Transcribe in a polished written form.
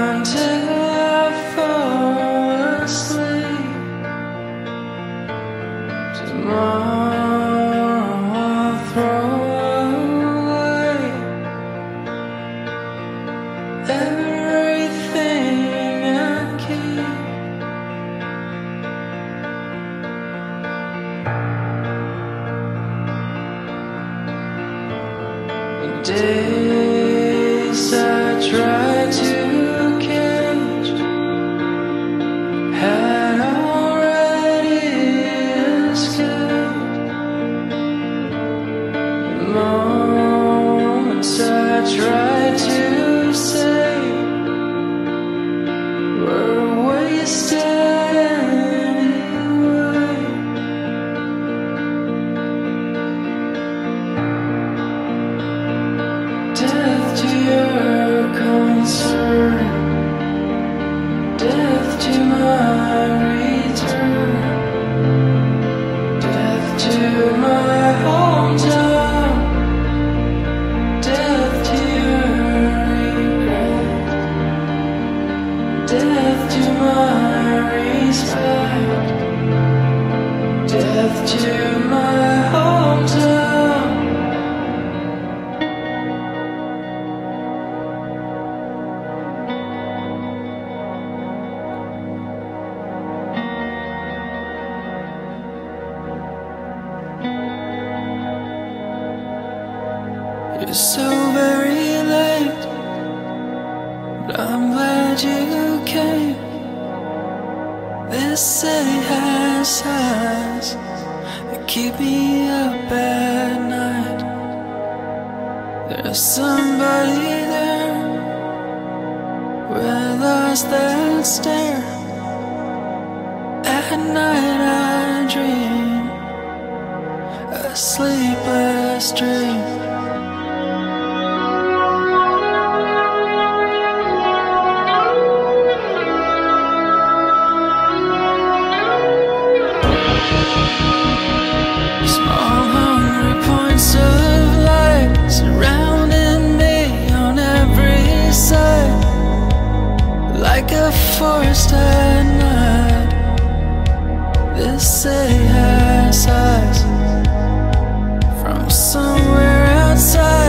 until I fall asleep. Tomorrow I'll throw away everything I keep. The days I tried to catch had already escaped. The moments I tried to save were wasted anyway. Death to your concern, death to my return, death to my hometown, death to your regret, death to my respect, death to my hometown. You're so very late, but I'm glad you came. This city has eyes that keep me up at night. There's somebody there with eyes that stare. At night I dream a sleepless dream. Small hungry points of light surrounding me on every side, like a forest at night. This city has eyes from somewhere outside.